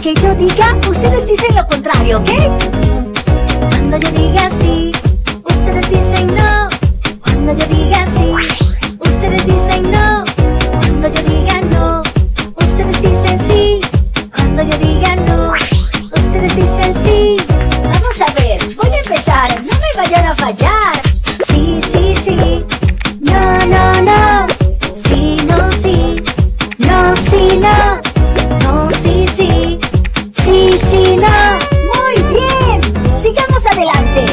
que yo diga, ustedes dicen lo contrario, ¿ok? Cuando yo diga sí, ustedes dicen no. Cuando yo diga sí, ustedes dicen no. Cuando yo diga no, ustedes dicen sí. Cuando yo diga no, ustedes dicen sí. Vamos a ver, voy a empezar, no me vayan a fallar. Sí, sí, sí. No, no, no. Sí, no, sí. No, sí, no. No, sí, sí. Sí, sí, no. Muy bien. Sigamos adelante.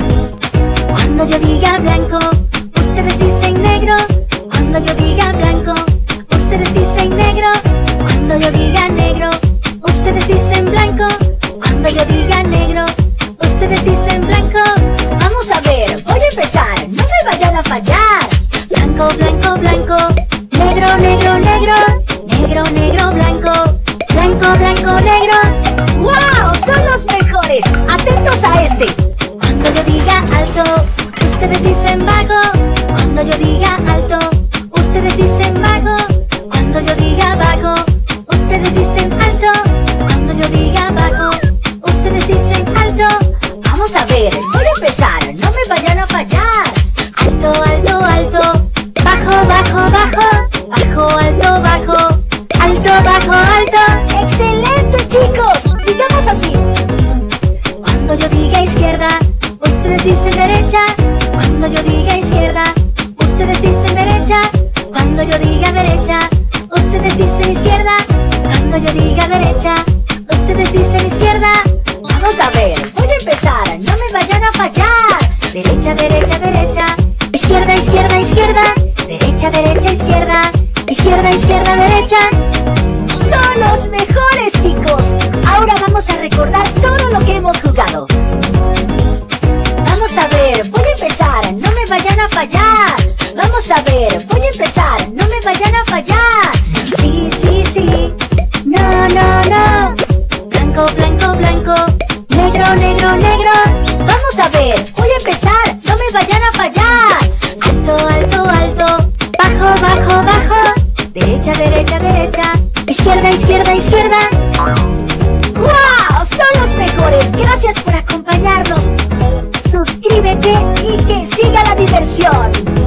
Cuando yo diga blanco, ustedes dicen negro. Cuando yo diga blanco, ustedes dicen negro. Cuando yo diga negro, ustedes dicen blanco. Cuando yo diga negro, ustedes dicen blanco. Vamos a ver, voy a empezar, no me vayan a fallar. Blanco, blanco, blanco. Negro, negro, negro. Negro, negro, blanco. Blanco, blanco, negro. ¡Wow! Son los mejores. Atentos a este. Cuando yo diga alto, ustedes dicen bajo. Cuando yo diga alto, ustedes dicen bajo. Cuando yo diga bajo, ustedes dicen alto. Cuando yo diga bajo, ustedes dicen alto. Vamos a ver, voy a empezar, no me vayan a fallar. Alto, alto, alto. Bajo, bajo, bajo. Bajo, alto, bajo. Alto, bajo, alto. ¡Excelente, chicos! Sigamos así. Cuando yo diga izquierda, ustedes dicen derecha. Cuando yo diga izquierda, ustedes dicen derecha. Cuando yo diga derecha, ustedes dicen izquierda. Cuando yo diga derecha, ustedes dicen izquierda. Vamos a ver, voy a empezar, no me vayan a fallar. Derecha, derecha, derecha. Izquierda, izquierda, izquierda. Derecha, derecha, izquierda. Izquierda, izquierda, derecha. Son los mejores, chicos. Ahora vamos a recordar todo lo que hemos jugado. Vamos a ver, voy a empezar, no me vayan a fallar. Vamos a ver, voy a empezar, no me vayan a fallar. Sí, sí, sí. No, no, no. Blanco, blanco, blanco. Negro, negro, negro. Vamos a ver, voy a empezar, no me vayan a fallar. Alto, alto, alto. Bajo, bajo, bajo. Derecha, derecha, derecha. Izquierda, izquierda, izquierda. ¡Wow! Son los mejores. Gracias por acompañarnos. Suscríbete y que siga la diversión.